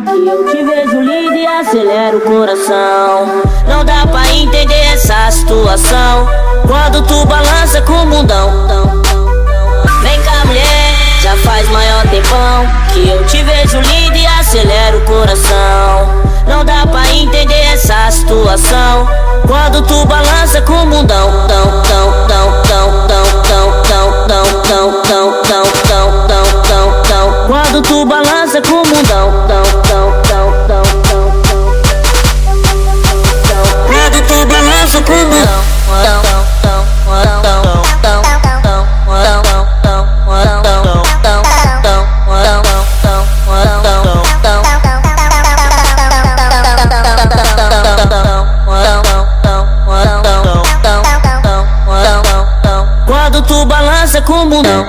que eu te vejo linda e acelera o coração. Não dá pra entender essa situação quando tu balança com o mundão. Vem cá, mulher, já faz maior tempão que eu te vejo linda e acelera o coração. Não dá pra entender essa situação quando tu balança com o mundão. Quando tu balança com o mundão. Quando tu balança com o mundão. Quando tu balança com o mundão.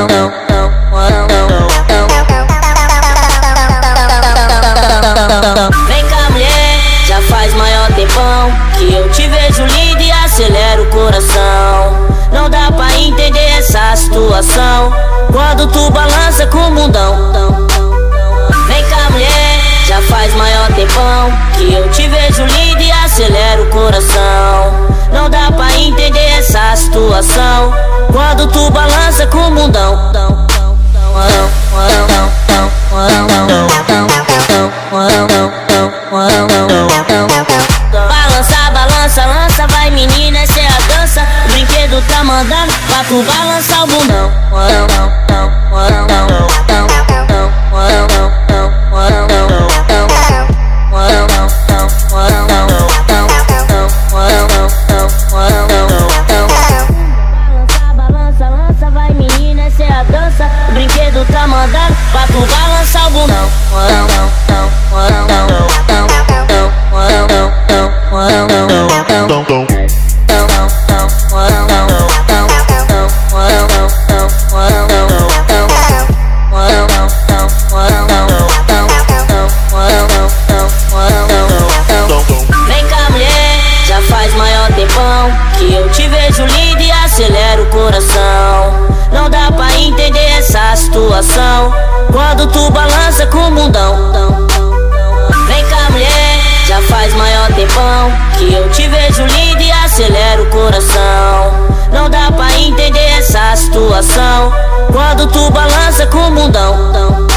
Vem cá, mulher, já faz maior tempão que eu te vejo linda e acelera o coração. Não dá pra entender essa situação quando tu balança com o mundão. Vem cá, mulher, já faz maior tempão que eu te vejo linda e acelera o coração. Não dá pra entender essa situação quando tu balança com o mundão. Balança, balança, lança, vai menina, essa é a dança. O brinquedo tá mandando pra tu balançar o bundão. O brinquedo tá mandando pra tu balançar o bundão. Vem cá, mulher, já faz maior tempão que eu te vejo linda e acelera o coração. Não dá pra entender essa situação quando tu balança com o mundão. Vem cá, mulher, já faz maior tempão que eu te vejo linda e acelera o coração. Não dá pra entender essa situação quando tu balança com o mundão.